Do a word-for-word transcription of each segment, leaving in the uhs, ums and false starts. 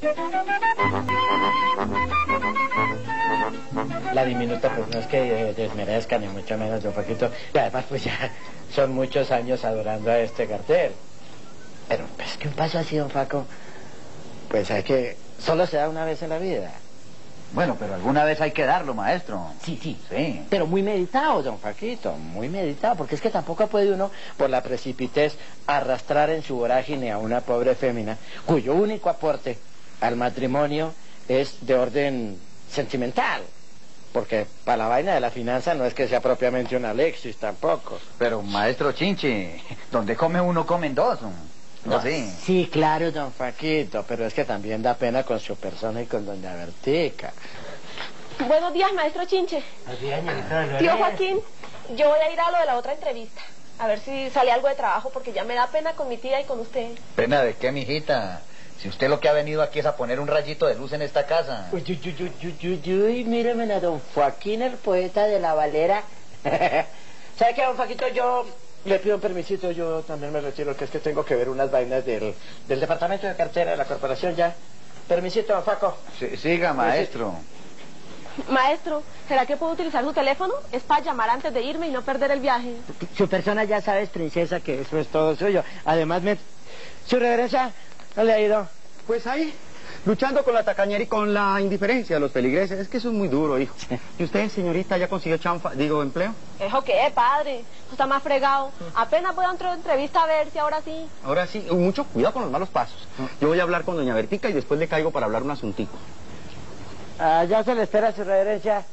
La diminuta pues no es que eh, desmerezca ni mucho menos de un poquito. Y además pues ya son muchos años adorando a este cartel. Pero pues que un paso así, don Faco, pues hay que... solo se da una vez en la vida. Bueno, pero alguna vez hay que darlo, maestro. Sí, sí. Sí. Pero muy meditado, don Faquito, muy meditado, porque es que tampoco puede uno, por la precipitez, arrastrar en su vorágine a una pobre fémina, cuyo único aporte al matrimonio es de orden sentimental. Porque para la vaina de la finanza no es que sea propiamente un Alexis tampoco. Pero, maestro Chinche, donde come uno, comen dos. No, sí. Sí, claro, don Faquito, pero es que también da pena con su persona y con doña Bertica. Buenos días, maestro Chinche. Buenos días, señorita Dolores. Tío Joaquín, yo voy a ir a lo de la otra entrevista. A ver si sale algo de trabajo, porque ya me da pena con mi tía y con usted. ¿Pena de qué, mijita? Si usted lo que ha venido aquí es a poner un rayito de luz en esta casa. Uy, uy, uy, uy, uy, uy, uy, míreme a don Joaquín, el poeta de la Valera. ¿Sabe qué, don Faquito? Yo le pido un permisito, yo también me retiro, que es que tengo que ver unas vainas del, del departamento de cartera de la corporación ya. Permisito, don Faco. Sí, siga, maestro. Maestro, ¿será que puedo utilizar su teléfono? Es para llamar antes de irme y no perder el viaje. Su persona ya sabes, princesa, que eso es todo suyo. Además, me... su reverencia, ¿no le ha ido? Pues ahí, luchando con la tacañera y con la indiferencia de los feligreses. Es que eso es muy duro, hijo. ¿Y usted, señorita, ya consiguió chanfa, digo, empleo? ¿Eso qué, padre? Eso está más fregado. Apenas voy a otra entrevista a ver si ahora sí. Ahora sí, mucho cuidado con los malos pasos. Yo voy a hablar con doña Bertica y después le caigo para hablar un asuntico. Ah, ya se le espera, su reverencia.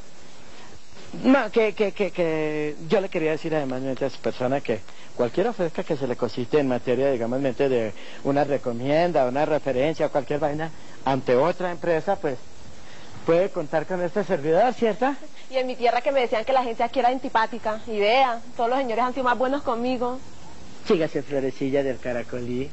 No, que, que, que, que yo le quería decir además a su persona que cualquier oferta que se le cosite en materia, digamos, de una recomienda, una referencia o cualquier vaina ante otra empresa, pues puede contar con este servidor, ¿cierto? Y en mi tierra que me decían que la gente aquí era antipática. Y vea, todos los señores han sido más buenos conmigo. Sígase, florecilla del caracolí.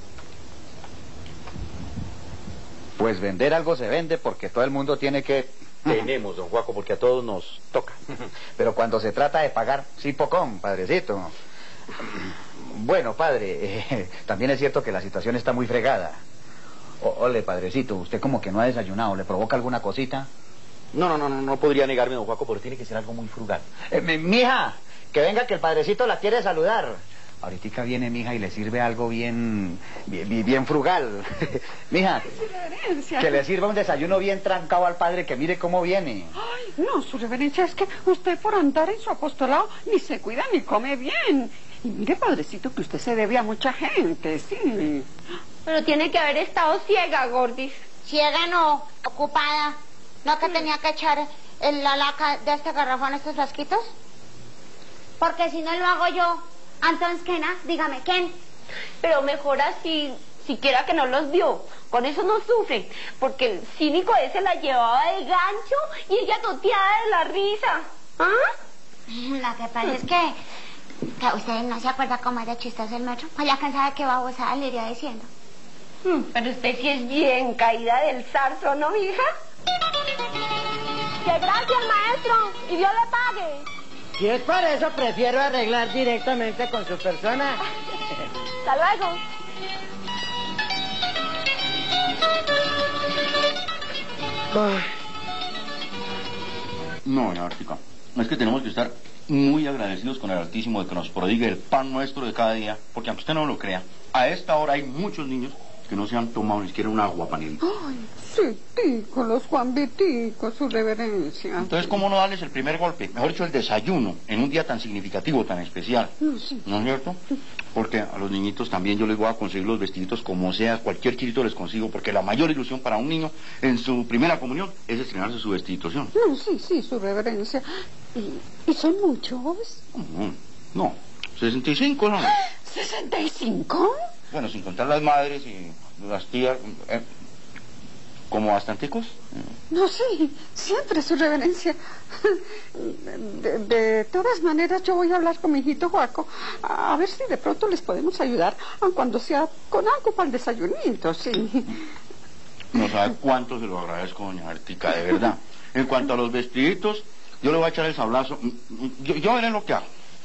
Pues vender algo se vende porque todo el mundo tiene que... Tenemos, don Juaco, porque a todos nos toca. Pero cuando se trata de pagar, sí pocón, padrecito. Bueno, padre, eh, también es cierto que la situación está muy fregada. O, ole, padrecito, usted como que no ha desayunado, ¿le provoca alguna cosita? No, no, no, no, no podría negarme, don Juaco, pero tiene que ser algo muy frugal. Eh, mi, mija, que venga que el padrecito la quiere saludar. Ahorita viene mija y le sirve algo bien, bien, bien frugal. Mija, que le sirva un desayuno bien trancado al padre, que mire cómo viene. Ay, no, su reverencia, es que usted por andar en su apostolado ni se cuida ni come bien. Y mire, padrecito, que usted se debe a mucha gente, sí. Pero tiene que haber estado ciega, Gordis. Ciega no, ocupada. ¿No que tenía que echar el, la laca de este garrafón a estos frasquitos? Porque si no lo hago yo... Entonces, ¿quién? Ah? Dígame, ¿quién? Pero mejor así, siquiera que no los vio. Con eso no sufre, porque el cínico ese la llevaba de gancho y ella toteada de la risa. ¿Ah? Lo que pasa es que, que usted no se acuerda cómo era chistoso el metro. Pues ya cansada que babosada le iría diciendo. Hmm, pero usted sí es bien caída del zarzo, ¿no, hija? ¡Que gracias, maestro! ¡Y Dios le pague! Si es por eso, prefiero arreglar directamente con su persona. Hasta luego. No, doña Bertica, es que tenemos que estar muy agradecidos con el Altísimo de que nos prodigue el pan nuestro de cada día, porque aunque usted no lo crea, a esta hora hay muchos niños que no se han tomado ni siquiera un agua, panelito. Ay, sí, tico, los Juan Viticos, su reverencia. Entonces, ¿cómo no darles el primer golpe? Mejor dicho, el desayuno, en un día tan significativo, tan especial. Sí. ¿No es cierto? Porque a los niñitos también yo les voy a conseguir los vestiditos como sea, cualquier chirito les consigo, porque la mayor ilusión para un niño en su primera comunión es estrenarse su vestiditación. No, sí, sí, su reverencia. ¿Y, y son muchos? No, no, sesenta y cinco, ¿no? ¿sesenta y cinco? Bueno, sin contar las madres y las tías, eh, ¿como bastanticos? No, sí, siempre su reverencia. De, de todas maneras, yo voy a hablar con mi hijito Joaco, a, a ver si de pronto les podemos ayudar, aun cuando sea con algo para el desayunito, sí. No sabe cuánto se lo agradezco, doña Bertica, de verdad. En cuanto a los vestiditos, yo le voy a echar el sablazo. Yo, yo veré lo que hago.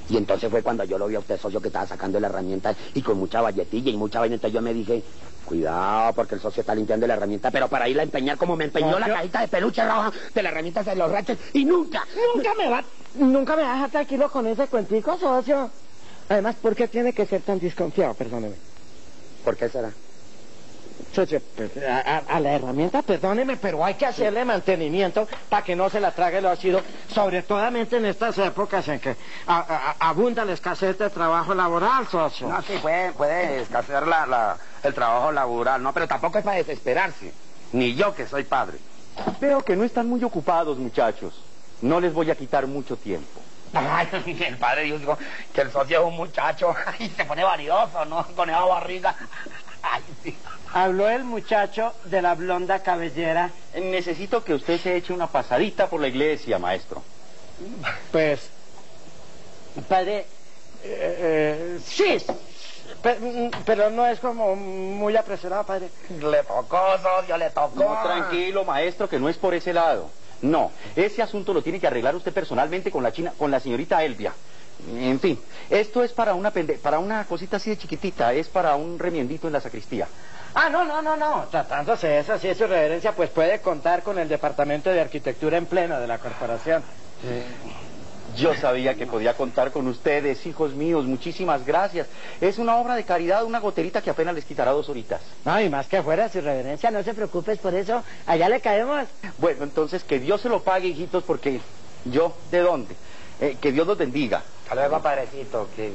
Y entonces fue cuando yo lo vi a usted, socio, que estaba sacando la herramienta y con mucha valletilla y mucha vaina. Entonces yo me dije, cuidado, porque el socio está limpiando la herramienta, pero para irla a empeñar como me empeñó ¿Socio? la cajita de peluche roja de la herramienta de los raches y nunca. Nunca me va, nunca me va a dejar tranquilo con ese cuentico, socio. Además, ¿por qué tiene que ser tan desconfiado? Perdóneme. ¿Por qué será? Socio, pues, a, a- a la herramienta, perdóneme, pero hay que hacerle mantenimiento para que no se la trague el óxido, sobre todo en estas épocas en que a- a- abunda la escasez de trabajo laboral, socio. No, sí, puede, puede escasear la, la, el trabajo laboral, ¿no? Pero tampoco es para desesperarse. Ni yo, que soy padre. Veo que no están muy ocupados, muchachos. No les voy a quitar mucho tiempo. Ay, el padre dijo que el socio es un muchacho. Ay, se pone vanidoso, ¿no? Con esa barriga. Ay, sí. Habló el muchacho de la blonda cabellera. Necesito que usted se eche una pasadita por la iglesia, maestro. Pues, padre, eh, eh, sí, pe- pero no es como muy apresurado, padre. Le tocó, socio, le tocó. No, tranquilo, maestro, que no es por ese lado. No, ese asunto lo tiene que arreglar usted personalmente con la china, con la señorita Elvia. En fin, esto es para una pende para una cosita así de chiquitita, es para un remiendito en la sacristía. Ah, no, no, no, no. Tratándose de eso, si es su reverencia, pues puede contar con el Departamento de Arquitectura en pleno de la corporación. Yo sabía que podía contar con ustedes, hijos míos, muchísimas gracias. Es una obra de caridad, una goterita que apenas les quitará dos horitas. No, y más que fuera, su reverencia, no se preocupes por eso, allá le caemos. Bueno, entonces que Dios se lo pague, hijitos, porque yo, ¿de dónde? Eh, que Dios los bendiga. Hasta luego, padrecito, que...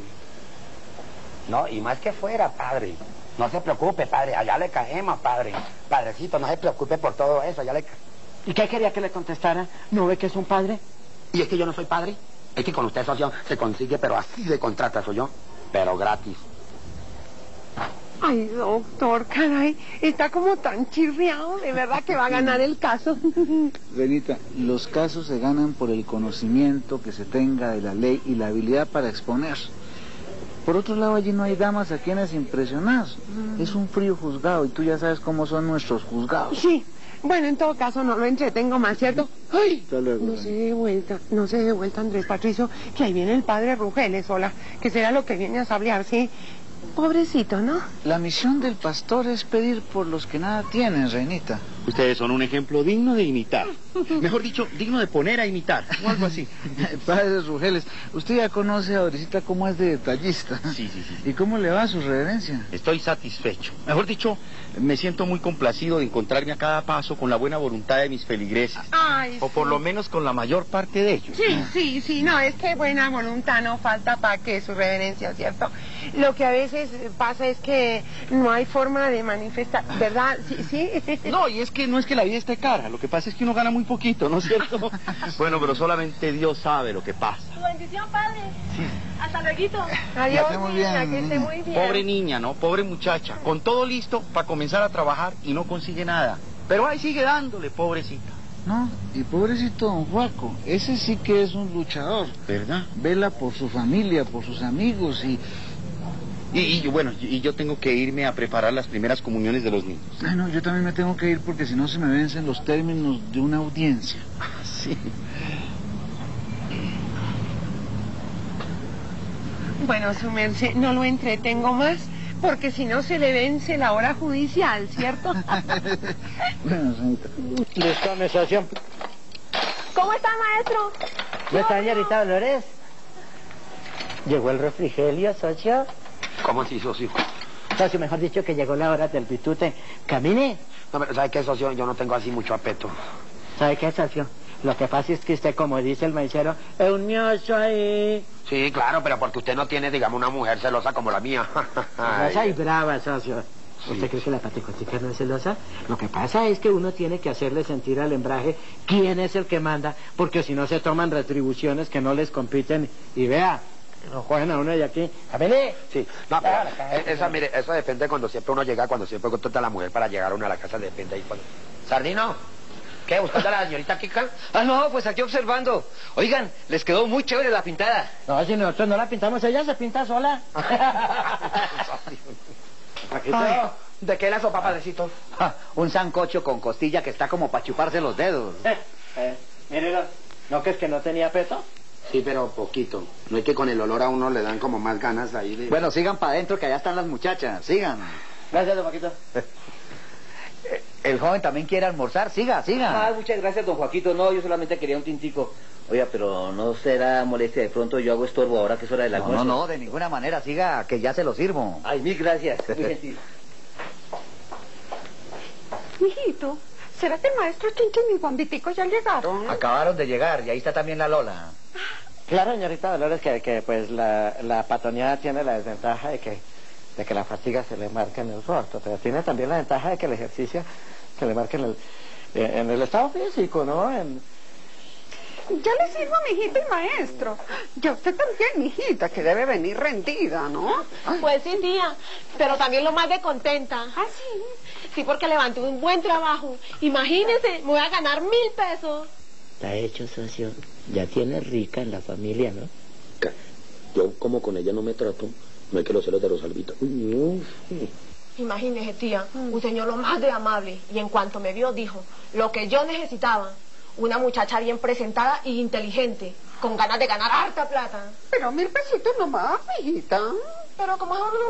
No, y más que fuera, padre. No se preocupe, padre, allá le caemos, padre. Padrecito, no se preocupe por todo eso, allá le ca... ¿Y qué quería que le contestara? ¿No ve que es un padre? ¿Y es que yo no soy padre? Es que con usted, socio, se consigue, pero así de contrata, soy yo, pero gratis. Ay, doctor, caray, está como tan chirriado, de verdad que va a ganar el caso. Renita, los casos se ganan por el conocimiento que se tenga de la ley y la habilidad para exponer. Por otro lado, allí no hay damas a quienes impresionar. Es un frío juzgado y tú ya sabes cómo son nuestros juzgados. Sí, bueno, en todo caso no lo entretengo más, ¿cierto? ¡Ay! Hasta luego, No se dé vuelta, no se dé vuelta, Andrés Patricio, que ahí viene el padre Rugeles, hola, que será lo que viene a sablear, ¿sí? Pobrecito, ¿no? La misión del pastor es pedir por los que nada tienen, Reinita. Ustedes son un ejemplo digno de imitar. Mejor dicho, digno de poner a imitar, o algo así. Padre Rugeles, usted ya conoce a Dorisita cómo es de detallista. Sí, sí, sí. ¿Y cómo le va a su reverencia? Estoy satisfecho. Mejor dicho, me siento muy complacido de encontrarme a cada paso con la buena voluntad de mis feligreses. Ay, O por lo menos con la mayor parte de ellos. Sí, sí, sí, no, es que buena voluntad no falta para que su reverencia, ¿cierto? Lo que a veces pasa es que no hay forma de manifestar, ¿verdad? Sí, sí. No, y es que no es que la vida esté cara, lo que pasa es que uno gana muy poquito, ¿no es cierto? Bueno, pero solamente Dios sabe lo que pasa. Tu bendición, padre. Hasta luego. Adiós, esté muy niña, bien, que esté niña. muy bien. Pobre niña, ¿no? Pobre muchacha, con todo listo para comenzar a trabajar y no consigue nada. Pero ahí sigue dándole, pobrecita. No, y pobrecito don Juaco, ese sí que es un luchador. ¿Verdad? Vela por su familia, por sus amigos y... Y, y bueno, y yo tengo que irme a preparar las primeras comuniones de los niños. Ay, no, yo también me tengo que ir porque si no se me vencen los términos de una audiencia. Sí. Bueno, su merced, no lo entretengo más, porque si no se le vence la hora judicial, ¿cierto? Bueno, señorita. Listo, mi socio. ¿Cómo está, maestro? ¿No está señorita Dolores? Llegó el refrigerio, socio. ¿Cómo así, socio? Socio, mejor dicho, que llegó la hora del pitute. Camine. No, pero ¿sabe qué, socio? Yo no tengo así mucho apeto. ¿Sabe qué, socio? Lo que pasa es que usted, como dice el maicero, es un mioso ahí. Sí, claro, pero porque usted no tiene, digamos, una mujer celosa como la mía. Celosa y brava, socio. ¿Usted cree que la paticotica no es celosa? Lo que pasa es que uno tiene que hacerle sentir al hembraje quién es el que manda, porque si no se toman retribuciones que no les compiten. Y vea, lo cogen a uno de aquí. ¡Camine! Sí, no, pero eh, esa, mire, eso depende cuando siempre uno llega, cuando siempre contrata a la mujer para llegar a uno a la casa, depende ahí cuando... Sardino, ¿qué? ¿Buscando a la señorita Kika? Ah, no, pues aquí observando. Oigan, les quedó muy chévere la pintada. No, si nosotros no la pintamos, ella se pinta sola. Ay, ¿de qué la sopa, padrecito? Ja, un sancocho con costilla que está como para chuparse los dedos. Eh, eh, mírelo, ¿no que es que no tenía peto? Sí, pero poquito. No es que con el olor a uno le dan como más ganas ahí de... Bueno, sigan para adentro, que allá están las muchachas. Sigan. Gracias, don Joaquito. El joven también quiere almorzar. Siga, siga. Ah, muchas gracias, don Joaquito. No, yo solamente quería un tintico. Oiga, pero no será molestia de pronto yo hago estorbo ahora que es hora del No, almuerzo. no, no, de ninguna manera. Siga, que ya se lo sirvo. Ay, mil gracias. Muy gentil. Mijito, ¿será que el maestro Chinchín y Juan Vitico ya llegaron? Acabaron de llegar y ahí está también la Lola. Claro, señorita Dolores, que, que pues la, la patoneada tiene la desventaja de que, de que la fatiga se le marca en el rostro, pero tiene también la ventaja de que el ejercicio se le marca en el, en el estado físico, ¿no? En... Ya le sirvo a mi hijita y maestro. Ya usted también, mi hijita, que debe venir rendida, ¿no? Pues sí, tía, pero también lo más de contenta. ¿Ah, sí? Sí, porque levanté un buen trabajo. Imagínese, me voy a ganar mil pesos. La he hecho, socio. Ya tiene rica en la familia, ¿no? Yo como con ella no me trato, no hay que los celos de Rosalvita. Imagínese, tía, un señor lo más de amable. Y en cuanto me vio, dijo, lo que yo necesitaba. Una muchacha bien presentada y inteligente, con ganas de ganar harta plata. Pero mil pesitos nomás, mijita. Pero como es un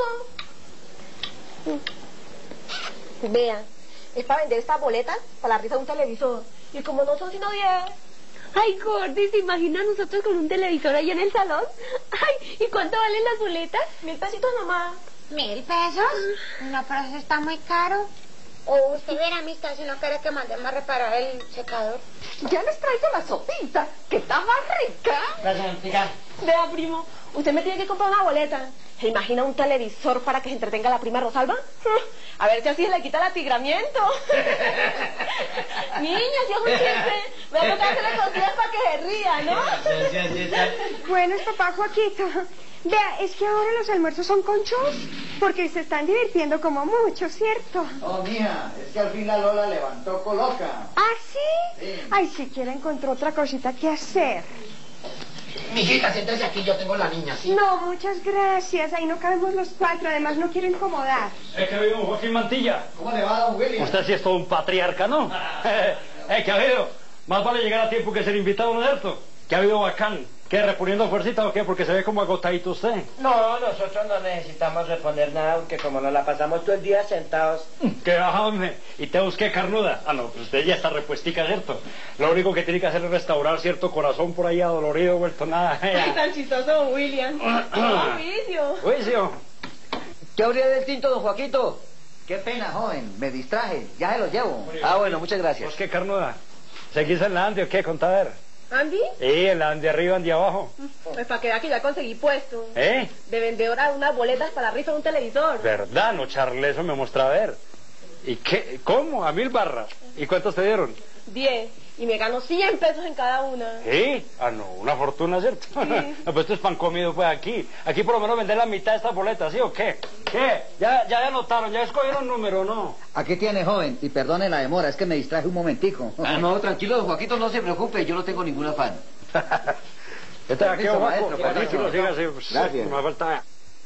ratico. Vean, es para vender estas boletas para la risa de un televisor. Y como no son sino diez. Ay, Gordy, ¿se imagina nosotros con un televisor ahí en el salón? Ay, ¿y cuánto valen las boletas? Mil pesitos nomás. ¿Mil pesos? No, pero eso está muy caro. O usted verá, amistad, si no quiere que mandemos a reparar el secador. Ya les traigo la sopita, que está más rica. Gracias, chica. Vea, primo, usted me tiene que comprar una boleta. ¿Se imagina un televisor para que se entretenga la prima Rosalba? A ver si así se le quita el atigramiento. Niña, si es un chiste, me va a tocar hacerle costillas para que se ría, ¿no? Buenas, papá Joaquito. Vea, es que ahora los almuerzos son con shows, porque se están divirtiendo como mucho, ¿cierto? Oh, mija, es que al fin la Lola levantó coloca. ¿Ah, sí? Sí. Ay, siquiera encontró otra cosita que hacer. Mijita, siéntese aquí, yo tengo la niña, ¿sí? No, muchas gracias. Ahí no cabemos los cuatro, además no quiero incomodar. Es que ha habido un Joaquín Mantilla. ¿Cómo le va, don William? Usted sí es todo un patriarca, ¿no? Es que ha habido. Más vale llegar a tiempo que ser invitado, ¿no es cierto? Que ha habido bacán. ¿Qué, reponiendo fuercita o qué? Porque se ve como agotadito usted. No, nosotros no necesitamos responder nada, porque como nos la pasamos todo el día sentados. ¿Qué baja, hombre? ¿Y te busqué carnuda? Ah, no, pues usted ya está repuestica, ¿cierto? Lo único que tiene que hacer es restaurar cierto corazón por ahí adolorido, vuelto nada. Ay, tan chistoso, William. ¡Oh, juicio! Juicio. ¿Qué habría del tinto, don Joaquito? Qué pena, joven, me distraje, ya se lo llevo. Ah, bueno, muchas gracias. ¿Pues qué carnuda? ¿Seguís en la Andy o qué? Contá a ver. ¿Andy? Sí, en la Andy arriba, Andy abajo. Pues para que vea que ya conseguí puesto. ¿Eh? De vendedora de unas boletas para la rifa de un televisor. ¿Verdad? No, Charles, eso me muestra a ver. ¿Y qué? ¿Cómo? ¿A mil barras? ¿Y cuántos te dieron? Diez. Y me gano cien pesos en cada una. ¿Sí? Ah, no, una fortuna, ¿cierto? Sí. No, pues esto es pan comido, pues, aquí. Aquí por lo menos vender la mitad de estas boletas, ¿sí o qué? ¿Qué? Ya, ya anotaron, ya escogieron número, ¿no? Aquí tiene, joven, y perdone la demora, es que me distraje un momentico. Ah, no, tranquilo, don Joaquito, no se preocupe, yo no tengo ningún afán. Este de aquí, Permiso, Juaco, maestro, tranquilo, permiso. siga así, pues, Gracias. no me falta.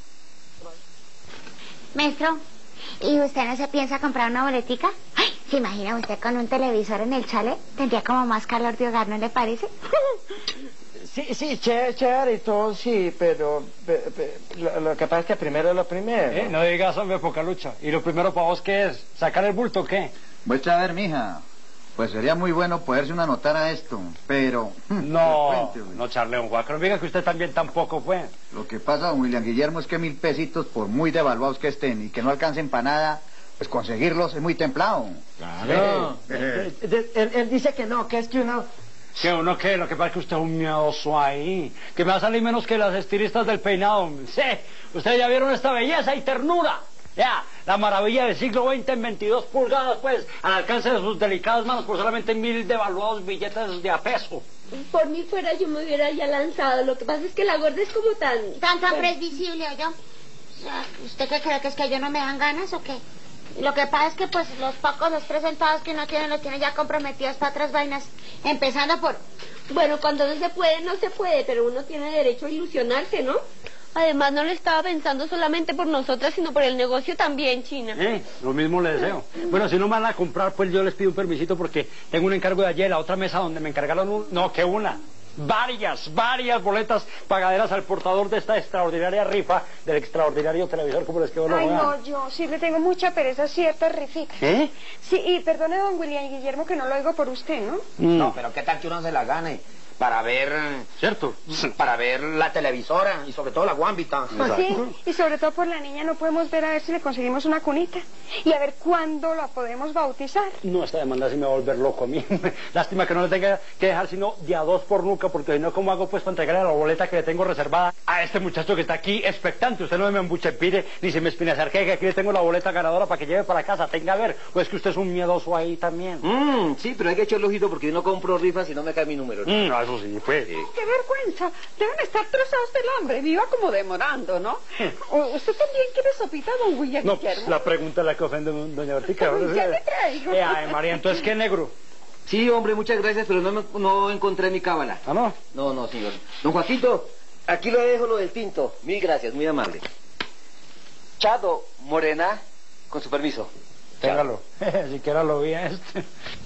Maestro, ¿y usted no se piensa comprar una boletica? Ay, ¿se imagina usted con un televisor en el chale? Tendría como más calor de hogar, ¿no le parece? Sí, sí, chévere, chévere y todo, sí, pero pe- pe- lo, lo que pasa es que primero es lo primero. ¿Eh? No digas, hombre, poca lucha. ¿Y lo primero para vos qué es? ¿Sacar el bulto o qué? Muestra a ver, mija. Pues sería muy bueno poderse una anotar a esto, pero... No, frecuente, güey. no, Charleón, Juaco, no diga que usted también tampoco fue. Lo que pasa, don William Guillermo, es que mil pesitos, por muy devaluados que estén y que no alcancen para nada, pues conseguirlos es muy templado. No, él, él- él dice que no, que es que uno... ¿Qué uno qué? Lo que pasa es que usted es un miedoso ahí. Que me va a salir menos que las estilistas del peinado. Sí, ustedes ya vieron esta belleza y ternura. Ya, la maravilla del siglo veinte en veintidós pulgadas, pues, al alcance de sus delicadas manos por solamente mil devaluados billetes de a peso. Por mí fuera yo me hubiera ya lanzado. Lo que pasa es que la gorda es como tan... Tan, tan previsible, ¿oyó? O sea, ¿usted qué cree que es que yo no me dan ganas o qué? Lo que pasa es que pues los pocos, los tres centavos que uno tiene, los tiene ya comprometidos para otras vainas. Empezando por... Bueno, cuando no se puede, no se puede, pero uno tiene derecho a ilusionarse, ¿no? Además, no lo estaba pensando solamente por nosotras, sino por el negocio también, China. Eh, lo mismo le deseo. Bueno, si no me van a comprar, pues yo les pido un permisito porque tengo un encargo de ayer, la otra mesa donde me encargaron un... No, que una. varias, varias boletas pagaderas al portador de esta extraordinaria rifa del extraordinario televisor. ¿Cómo les quedó? Ay, no, no, yo sí le tengo mucha pereza a ciertas rifitas. ¿Eh? Sí, y perdone, don William y Guillermo, que no lo oigo por usted, ¿no? Mm. No, pero ¿qué tal que uno se la gane? Para ver... ¿Cierto? Para ver la televisora y sobre todo la guambita. Sí, y sobre todo por la niña no podemos ver a ver si le conseguimos una cunita y a ver cuándo la podemos bautizar. No, esta demanda sí me va a volver loco a mí. Lástima que no le tenga que dejar sino de a dos por nuca, porque si no, ¿cómo hago pues para entregarle la boleta que le tengo reservada a este muchacho que está aquí expectante? Usted no me embuchepire ni se me espinacerque, que aquí le tengo la boleta ganadora para que lleve para casa, tenga a ver. ¿O es que usted es un miedoso ahí también? Mm, sí, pero hay que echarle ojito porque yo no compro rifas y no me cae mi número. Mm, no, eso sí, pues. Sí. ¡Qué vergüenza! Deben estar trozados del hambre. Me iba como demorando, ¿no? ¿O ¿Usted también quiere sopita, don William No, Guillermo? la pregunta es la que ofende doña Bertica. Ya le traigo. Eh, ay, María, entonces, ¿qué negro? Sí, hombre, muchas gracias, pero no, me, no encontré mi cábala. ¿Ah, no? No, no, señor. Don Joaquito, aquí le dejo lo del tinto. Mil gracias, muy amable. Chado, Morena, con su permiso. Téngalo. Siquiera lo vi a este.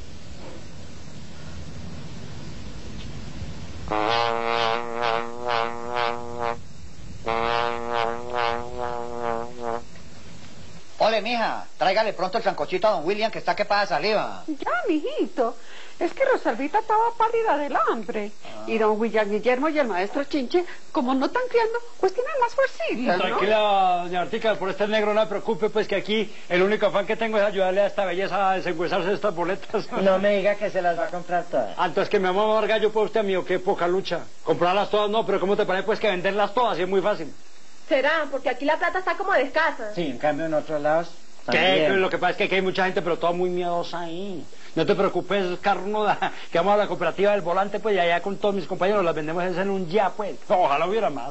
Ole, mija, tráigale pronto el sancochito a don William, que está que pasa saliva. Ya, mijito. Es que Rosalvita estaba pálida del hambre. Ah. Y don William Guillermo y el maestro Chinche, como no están criando, pues tienen más fuercillas, ¿no? Tranquila, doña Bertica, por este negro no me preocupe, pues que aquí el único afán que tengo es ayudarle a esta belleza a desengüesarse de estas boletas. No me diga que se las va a comprar todas. Ah, entonces que me vamos a dar gallo por usted, amigo, qué poca lucha. Comprarlas todas no, pero ¿cómo te parece pues que venderlas todas? Y es muy fácil. Será, porque aquí la plata está como de escasa. Sí, en cambio en otros lados ¿Qué? también. Lo que pasa es que aquí hay mucha gente, pero toda muy miedosa ahí. No te preocupes, carnuda, que vamos a la cooperativa del Volante, pues, y allá con todos mis compañeros las vendemos en un ya, pues. Ojalá hubiera más.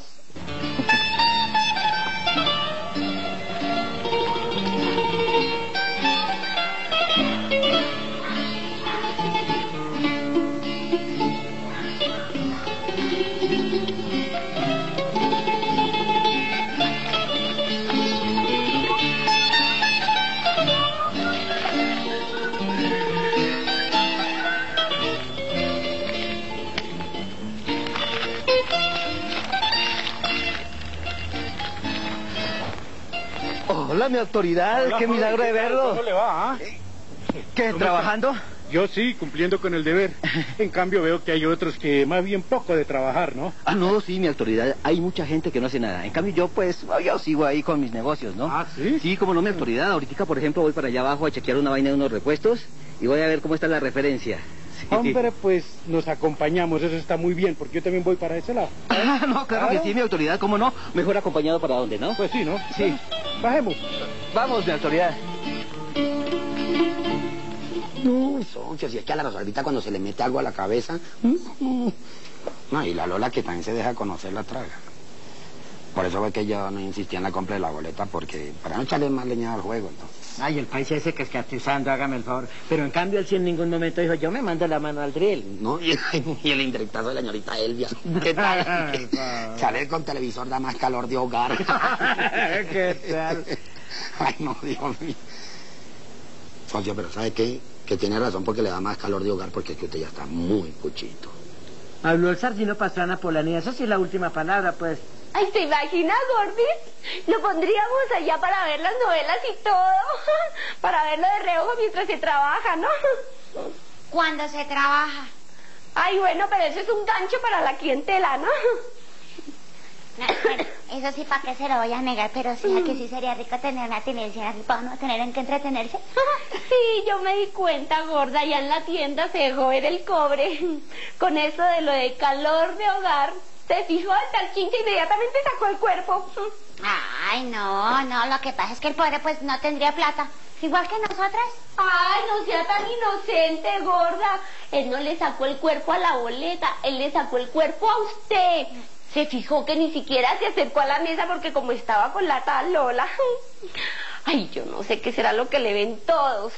Hola, mi autoridad, Hola, qué joven, milagro de ¿qué tal? verlo. ¿Cómo le va? ah? ¿Qué, trabajando? Yo sí, cumpliendo con el deber. En cambio veo que hay otros que más bien poco de trabajar, ¿no? Ah, no, sí, mi autoridad. Hay mucha gente que no hace nada. En cambio yo, pues, yo sigo ahí con mis negocios, ¿no? Ah, ¿sí? Sí, como no, mi autoridad. Ahorita, por ejemplo, voy para allá abajo a chequear una vaina de unos repuestos y voy a ver cómo está la referencia. Sí. Hombre, pues nos acompañamos, eso está muy bien, porque yo también voy para ese lado. Ah, no, claro que sí, mi autoridad, ¿cómo no? Mejor acompañado para dónde, ¿no? Pues sí, ¿no? Sí. Bajemos. Vamos, mi autoridad. No, socio, si es que a la Rosalvita cuando se le mete algo a la cabeza... No, y la Lola que también se deja conocer la traga. Por eso fue que yo no insistía en la compra de la boleta, porque para no echarle más leña al juego, entonces. Ay, el país ese que es catizando, hágame el favor. Pero en cambio él sí en ningún momento dijo, yo me mando la mano al drill. No, y, y el indirectazo de la señorita Elvia. ¿Qué tal? Salir con televisor da más calor de hogar. ¿Qué tal? Ay, no, Dios mío. Socio, pero ¿sabe qué? Que tiene razón porque le da más calor de hogar porque es que usted ya está muy cuchito. Habló el Sardino Pastrana Polanía, eso sí es la última palabra, pues. Ay, ¿te imaginas, Gordis? Lo pondríamos allá para ver las novelas y todo. Para verlo de reojo mientras se trabaja, ¿no? Cuando se trabaja. Ay, bueno, pero eso es un gancho para la clientela, ¿no? No, bueno, eso sí, ¿para qué se lo voy a negar? Pero sí, a que sí sería rico tener una televisión así para no tener en qué entretenerse. Sí, yo me di cuenta, gorda, allá en la tienda se dejó ver el cobre. Con eso de lo de calor de hogar, se fijó hasta el Chinche inmediatamente sacó el cuerpo. Ay, no, no, lo que pasa es que el pobre pues no tendría plata. Igual que nosotras. Ay, no sea tan inocente, gorda. Él no le sacó el cuerpo a la boleta, él le sacó el cuerpo a usted. Se fijó que ni siquiera se acercó a la mesa porque como estaba con la tal Lola. Ay, yo no sé qué será lo que le ven todos.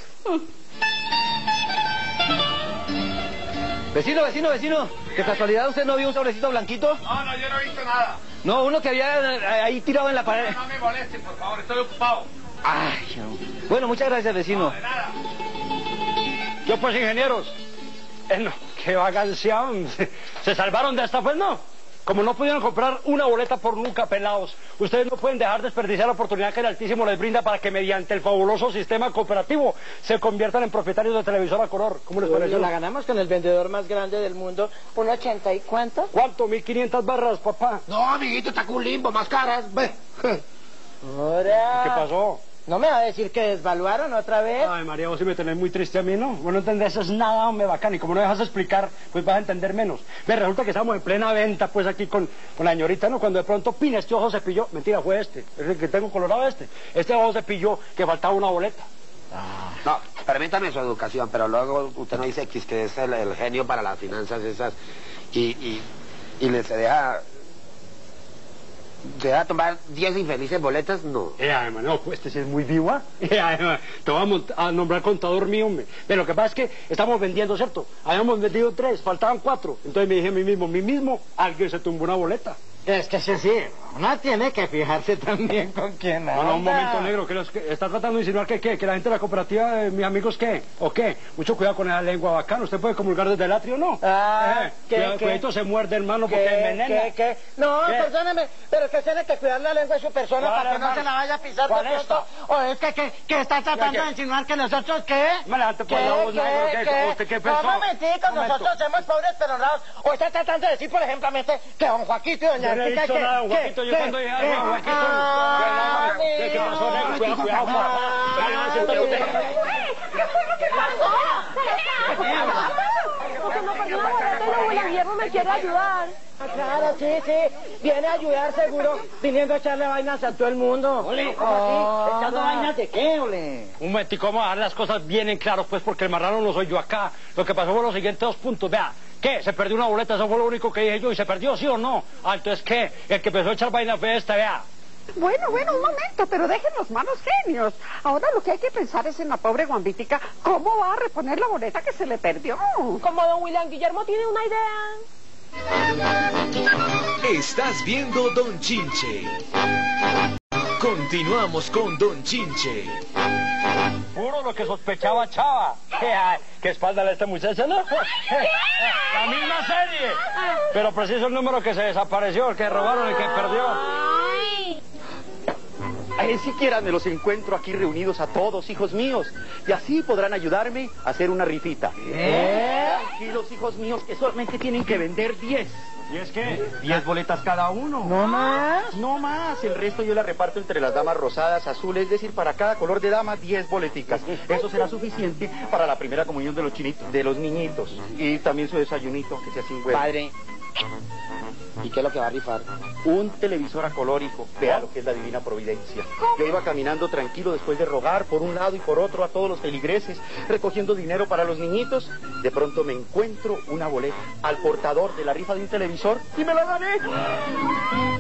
Vecino, vecino, vecino, ¿de casualidad usted no vio un sobrecito blanquito? No, no, yo no he visto nada. No, uno que había ahí tirado en la pared. No, no me molesten, por favor, estoy ocupado. Ay, bueno, muchas gracias, vecino. No, de nada. Yo pues, ingenieros. Eh, no, qué vagancia. ¿Se salvaron de esta, pues no? Como no pudieron comprar una boleta por nunca, pelados, ustedes no pueden dejar desperdiciar la oportunidad que el Altísimo les brinda para que mediante el fabuloso sistema cooperativo se conviertan en propietarios de televisor a color. ¿Cómo les parece? La ganamos con el vendedor más grande del mundo, un ochenta y cuánto. ¿Cuánto? Mil quinientas barras, papá. No, amiguito, está con limbo, más caras. Ve. Ahora. ¿Qué pasó? ¿No me va a decir que desvaluaron otra vez? Ay, María, vos sí me tenés muy triste a mí, ¿no? Vos no entendés, eso es nada, hombre, bacán. Y como no dejas explicar, pues vas a entender menos. Ve, resulta que estamos en plena venta, pues, aquí con, con la señorita, ¿no? Cuando de pronto, pin, este ojo se pilló. Mentira, fue este. Es el que tengo colorado este. Este ojo se pilló que faltaba una boleta. Ah. No, permítame su educación, pero luego usted no dice que, que es el, el genio para las finanzas esas. Y, y, y le se deja... ¿Se va a tomar diez infelices boletas? No. Eh, además, no, pues este sí es muy viva. Eh, además, te voy a, a nombrar contador mío, hombre. Pero lo que pasa es que estamos vendiendo, ¿cierto? Habíamos vendido tres, faltaban cuatro. Entonces me dije a mí mismo, mí mismo, alguien se tumbó una boleta. Es que sí, sí, uno tiene que fijarse también con quién anda. No, no, un momento, negro, que, los, que está tratando de insinuar que qué, que la gente de la cooperativa, eh, mis amigos, ¿qué? ¿O qué? Mucho cuidado con esa lengua bacana, usted puede comulgar desde el atrio, ¿no? Ah, eh, ¿qué, cuidado, qué? cuidadito se muerde, hermano, porque ¿Qué, envenena. ¿Qué, qué? No, ¿Qué? perdóneme, pero que tiene que cuidar la lengua de su persona ¿Cuál, para que no hermano? se la vaya a pisar de ¿Cuál pronto. O es que, que, que está tratando ¿Qué? de insinuar que nosotros, ¿qué? Me levante por ¿Qué, la voz, qué, negro, ¿qué? qué? ¿Usted qué pensó? No, un momentico, Un momento. nosotros somos pobres pero honrados. O está tratando de decir, por ejemplo, que don Joaquito y doña Yo no he Artica, dicho que... nada, don que- Joaquito, yo que- cuando dije que- algo, don Joaquito, Ah, ¿qué, qué pasó, negro? Cuidado, cuidado, papá. Dale, va a sentar usted. Porque no perdió una boleta y luego el hierro me quiere ayudar. Ah, claro, sí, sí. Viene a ayudar seguro, viniendo a echarle vainas a todo el mundo. Ole, ¿cómo así? ¿echando vainas de qué, ole? Un momentico, vamos a dar las cosas bien en claro, pues, porque el marrano no soy yo acá. Lo que pasó fue los siguientes dos puntos. Vea, ¿qué? Se perdió una boleta, eso fue lo único que dije yo, y se perdió, ¿sí o no? Ah, entonces, ¿qué? El que empezó a echar vainas fue este, vea. Bueno, bueno, un momento, pero dejen los malos genios. Ahora lo que hay que pensar es en la pobre Guambitica, ¿cómo va a reponer la boleta que se le perdió? Como don William Guillermo tiene una idea. Estás viendo Don Chinche. Continuamos con Don Chinche. Puro lo que sospechaba Chava. ¿Qué, qué espalda le esta muchacha, no? La misma serie. Pero preciso el número que se desapareció, el que robaron, el que perdió. Ni siquiera me los encuentro aquí reunidos a todos, hijos míos. Y así podrán ayudarme a hacer una rifita. ¿Eh? Tranquilos, hijos míos, que solamente tienen que vender diez. ¿Y es que? Diez boletas cada uno. ¿No más? No más. El resto yo la reparto entre las damas rosadas, azules, es decir, para cada color de dama, diez boleticas. Eso será suficiente para la primera comunión de los chinitos, de los niñitos. Y también su desayunito, que sea sin huevo. Padre, ¿y qué es lo que va a rifar? Un televisor a color, hijo. Vea lo que es la divina providencia. Yo iba caminando tranquilo después de rogar por un lado y por otro a todos los feligreses, recogiendo dinero para los niñitos. De pronto me encuentro una boleta al portador de la rifa de un televisor y me la gané.